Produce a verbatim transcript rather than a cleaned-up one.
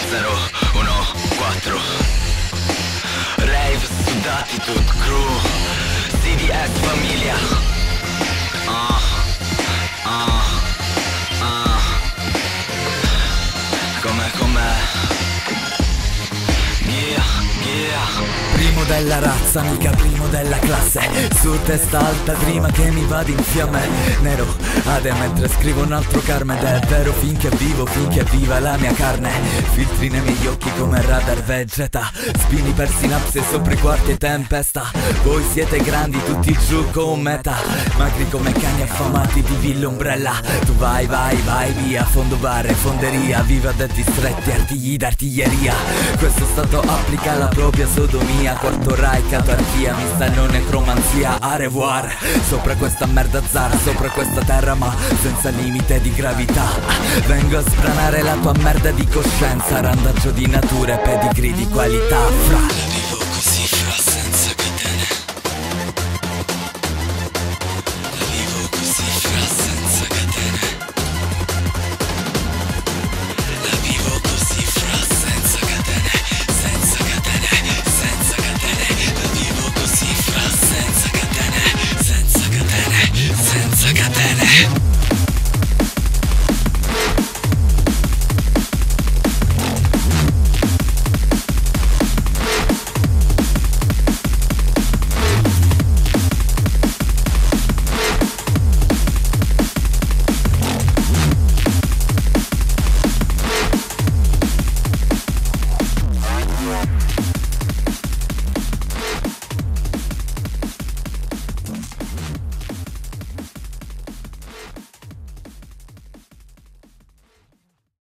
zero uno quattro. Rave sudati tut crew, C D S famiglia. Ah, ah, ah. Com'è, com'è? Yeah, yeah. Primo della razza, mica primo della classe. Su testa alta prima che mi vada in fiamme. Nero ade mentre scrivo un altro Carme. Ed è vero finché vivo, finché viva la mia carne. Filtri nei miei occhi come radar vegeta. Spini per sinapsi sopra i quarti e tempesta. Voi siete grandi tutti giù con meta. Magri come cani affamati di Villa Umbrella. Tu vai, vai, vai via, fondo bar e fonderia. Viva detti stretti, artigli d'artiglieria. Questo stato applica la propria sodomia. Quarto Rai, catartia, mista non necromanzia. A revoir, sopra questa merda zara, sopra questa terra ma senza limite di gravità. Vengo a spranare la tua merda di coscienza. Randaggio di natura e pedigree di qualità, fra.